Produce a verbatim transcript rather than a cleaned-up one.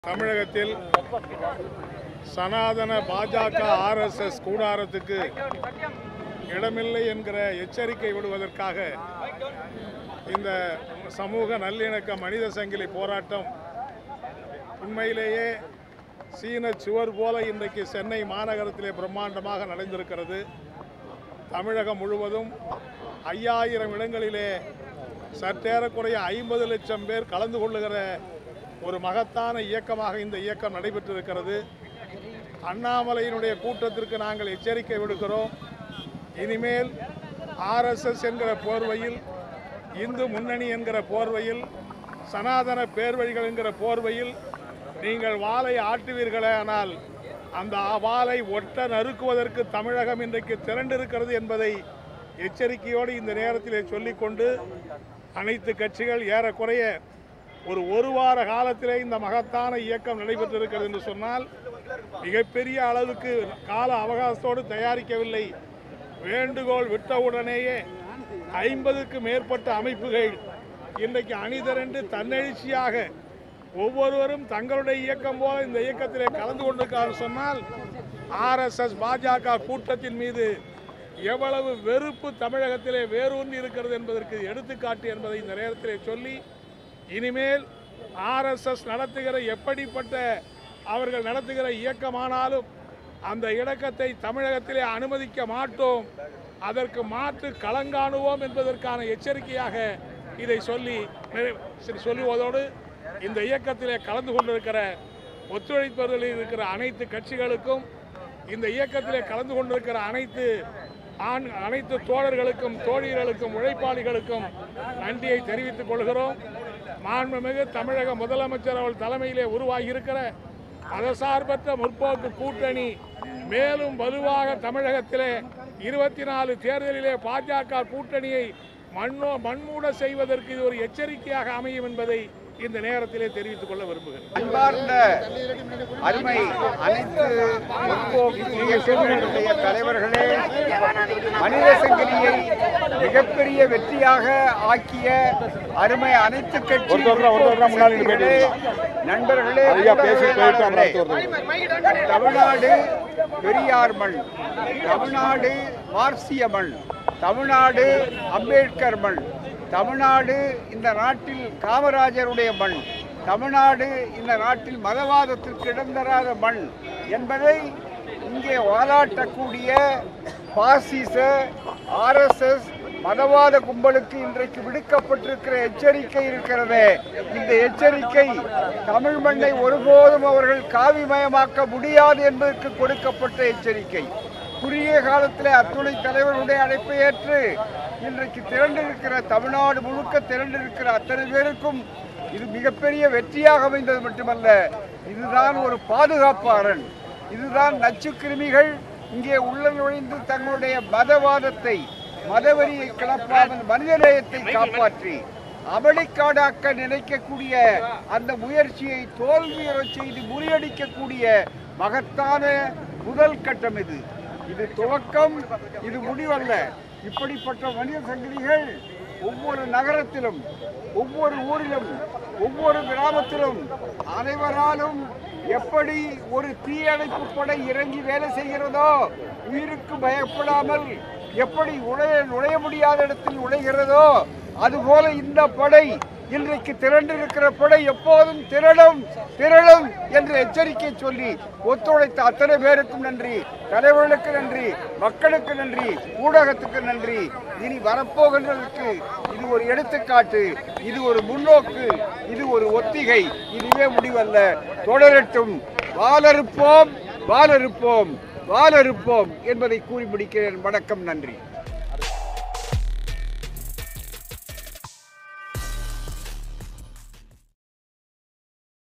தமிழகத்தில் சனாதன பாஜக ஆர்எஸ்எஸ் கூடாரத்துக்கு இடமில்லை என்கிற எச்சரிக்கை விடுவதற்காக இந்த சமூக நல்லிணக்க மனித சங்கிலி போராட்டம் உண்மையிலேயே சீன சுவர் போல இன்றைக்கு சென்னை மாநகரத்திலே பிரம்மாண்டமாக நடந்திருக்கிறது. தமிழகம் முழுவதும் ஐயாயிரம் இடங்களிலே சற்றேறக்குறைய ஐம்பது லட்சம் பேர் கலந்து கொள்ளுகிற ஒரு மகத்தான இயக்கமாக இந்த இயக்கம் நடைபெற்றிருக்கிறது. அண்ணாமலையினுடைய கூட்டத்திற்கு நாங்கள் எச்சரிக்கை விடுக்கிறோம். இனிமேல் ஆர்எஸ்எஸ் என்கிற போர்வையில், இந்து முன்னணி என்கிற போர்வையில், சனாதன பேர்வழிகள் என்கிற போர்வையில் நீங்கள் வாளை ஆட்டுவீர்களே, ஆனால் அந்த வாளை ஒட்ட நறுக்குவதற்கு தமிழகம் இன்றைக்கு திரண்டிருக்கிறது என்பதை எச்சரிக்கையோடு இந்த நேரத்திலே சொல்லிக்கொண்டு, அனைத்து கட்சிகள் ஏறக்குறைய ஒரு ஒரு வார காலத்திலே இந்த மகத்தான இயக்கம் நடைபெற்றிருக்கிறது என்று சொன்னால் மிகப்பெரிய அளவுக்கு கால அவகாசத்தோடு தயாரிக்கவில்லை. வேண்டுகோள் விட்டவுடனேயே ஐம்பதுக்கு மேற்பட்ட அமைப்புகள் இன்றைக்கு அணிதிரண்டு தன்னெழுச்சியாக ஒவ்வொருவரும் தங்களுடைய இயக்கம் போல இந்த இயக்கத்திலே கலந்து கொண்டிருக்கிறார் சொன்னால் ஆர்எஸ்எஸ் பாஜக கூட்டத்தின் மீது எவ்வளவு வெறுப்பு தமிழகத்திலே வேரூன்றி இருக்கிறது என்பதற்கு எடுத்துக்காட்டு என்பதை இந்த நேரத்திலே சொல்லி, இனிமேல் ஆர்எஸ்எஸ் நடத்துகிற எப்படிப்பட்ட அவர்கள் நடத்துகிற இயக்கமானாலும் அந்த இயக்கத்தை தமிழகத்திலே அனுமதிக்க மாட்டோம், அதற்கு மாற்று களங்காணுவோம் என்பதற்கான எச்சரிக்கையாக இதை சொல்லி சொல்லுவதோடு இந்த இயக்கத்திலே கலந்து கொண்டிருக்கிற ஒத்துழைப்பவர்களில் இருக்கிற அனைத்து கட்சிகளுக்கும், இந்த இயக்கத்திலே கலந்து கொண்டிருக்கிற அனைத்து ஆண் அனைத்து தோழர்களுக்கும் தோழிகளுக்கும் உழைப்பாளிகளுக்கும் நன்றியை தெரிவித்துக் கொள்கிறோம். மாண்புமிகு தமிழக முதலமைச்சர் அவர்கள் தலைமையிலே உருவாகி இருக்கிற மதசார்பற்ற முற்போக்கு கூட்டணி மேலும் வலுவாக தமிழகத்திலே இருபத்தி நாலு தேர்தலிலே பாஜக கூட்டணியை மண்ணோ மண்மூட செய்வதற்கு இது ஒரு எச்சரிக்கையாக அமையும் என்பதை இந்த நேரத்திலே தெரிவித்துக் கொள்ள விரும்புகிறேன். அன்பார்ந்த அருமை அனைத்து முற்போக்கு தலைவர்களே, மனித சங்கிலியை மிகப்பெரிய வெற்றியாக ஆக்கிய அருமை அனைத்து கட்சி நண்பர்களே, தமிழ்நாடு பெரியார் மண், தமிழ்நாடு மார்க்சிய மண், தமிழ்நாடு அம்பேத்கர் மண், தமிழ்நாடு இந்த நாட்டில் காமராஜருடைய மண், தமிழ்நாடு இந்த நாட்டில் மதவாதத்திற்கு இடம் தராத மண் என்பதை இங்கே வாலாட்டக்கூடிய பாசிச ஆர்எஸ்எஸ் மதவாத கும்பலுக்கு இன்றைக்கு விடுக்கப்பட்டிருக்கிற எச்சரிக்கை இருக்கிறது. இந்த எச்சரிக்கை தமிழ் மண்ணை ஒருபோதும் அவர்கள் காவிமயமாக்க முடியாது என்பதற்கு கொடுக்கப்பட்ட எச்சரிக்கை. குறுகிய காலத்தில் அத்துணை தலைவர்களுடைய அழைப்பை ஏற்று இன்றைக்கு திரண்டிருக்கிற தமிழ்நாடு முழுக்க திரண்டிருக்கிற அத்தனை பேருக்கும் இது மிகப்பெரிய வெற்றியாக அமைந்தது மட்டுமல்ல, இதுதான் ஒரு பாதுகாப்பு அரண். இதுதான் நச்சு கிருமிகள் இங்கே உள்ள நுழைந்து தங்களுடைய மதவாதத்தை, மதவெறியை கிளப்பாமல் மனிதநேயத்தை காப்பாற்றி அமளிக்காடாக்க நினைக்கக்கூடிய அந்த முயற்சியை தோல்வியுறச் செய்து முறியடிக்கக்கூடிய மகத்தான முதல் கட்டம் இது. இது துவக்கம், இது முடிவல்ல. இப்படிப்பட்ட மனித சங்கிலிகள் ஒவ்வொரு நகரத்திலும், ஒவ்வொரு ஊரிலும், ஒவ்வொரு கிராமத்திலும் அனைவராலும் எப்படி ஒரு தீயணைப்பு படை இறங்கி வேலை செய்கிறதோ, உயிருக்கு பயப்படாமல் எப்படி உடைய நுழைய முடியாத இடத்தில் நுழைகிறதோ, அதுபோல இந்த படை இன்றைக்கு திரண்டிருக்கிற படை எப்போதும் திரளும் திரளும் என்று எச்சரிக்கை சொல்லி ஒத்துழைத்த அத்தனை பேருக்கும் நன்றி, தலைவர்களுக்கு நன்றி, மக்களுக்கு நன்றி, ஊடகத்துக்கு நன்றி. இனி வரப்போகின்றதற்கு இது ஒரு எடுத்துக்காட்டு, இது ஒரு முன்னோக்கு, இது ஒரு ஒத்திகை, இதுவே முடிவல்ல. தொடரட்டும். வாளறுப்போம் வாளறுப்போம் வாளறுப்போம் என்பதை கூறி முடிக்கிறேன். வணக்கம், நன்றி.